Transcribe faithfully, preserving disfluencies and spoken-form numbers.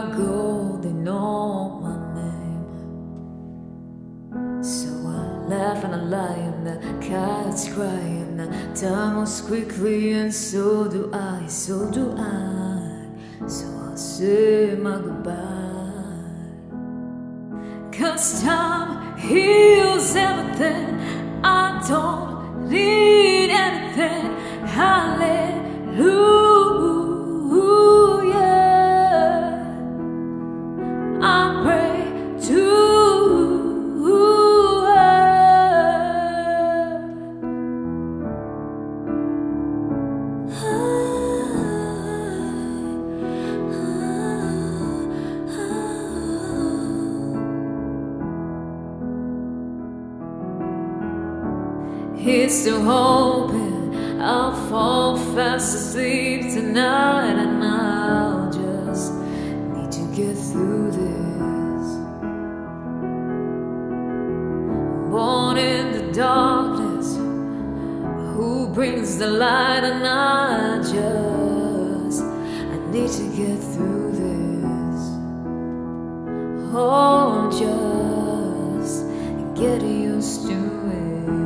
I go, they know my name. So I laugh and I lie, and the cat's crying. The time moves quickly, and so do I, so do I. So I'll say my goodbye. 'Cause time heals everything. I don't need anything. Hallelujah. I pray to He's still hoping I'll fall fast asleep tonight, and I'll just need to get through this. Born in the darkness, who brings the light? And I just, I need to get through this. Oh, just get used to it.